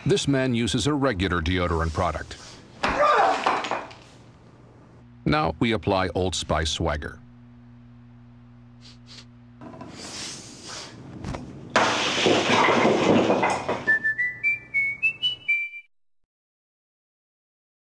This man uses a regular deodorant product. Now we apply Old Spice Swagger.